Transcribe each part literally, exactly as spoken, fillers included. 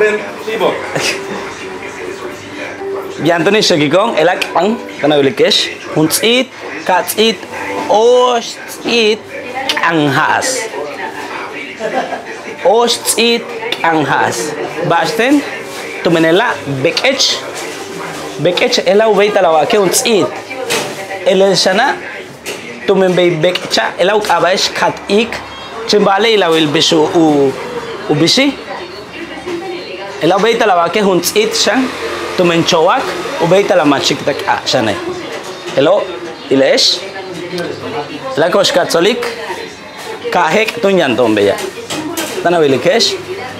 Yantoni shakikong elak ang kanawilikesh huntsit katsit oshtit ang has oshtit ang has basten tumenela bekech bekech ela ubeita lawa ke huntsit elel shana tumen bay bekcha ela ukabash kat ik chimbale ila wil bisu u ubisi ela ubeita lawa ke huntsit shan tumen chowak ubeita la machik tak achanay hello ilesh la kosh katsolik kahek tunyan tombeya tana wilikesh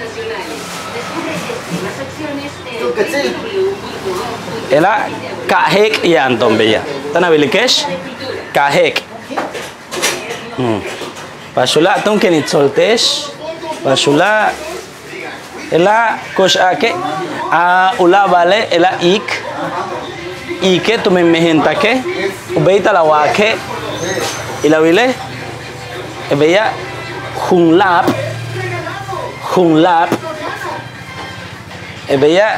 ela kahek yan tombeya tana wilikesh kahek hmm pasula tung kenit soltesh pasula ela kosh ake a ula vale ela ik ike tumen mehenta ke ubeita la wake ila wile ebeya hunlap hunlap ebeya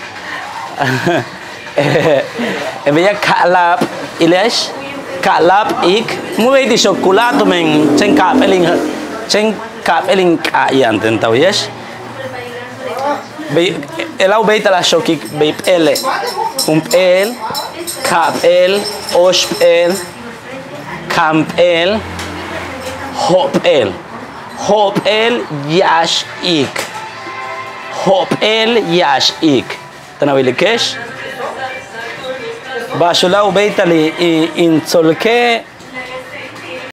ebeya kalap ilesh kalap ik muwe di chocolate tumen chen kapeling chen kapeling ka yan tentaw yes ela ubeita la shokik beip ele umpel kapel oshpel kampel hopel hopel yash ik hopel yash ik tanawilikesh basula ubeita li in solke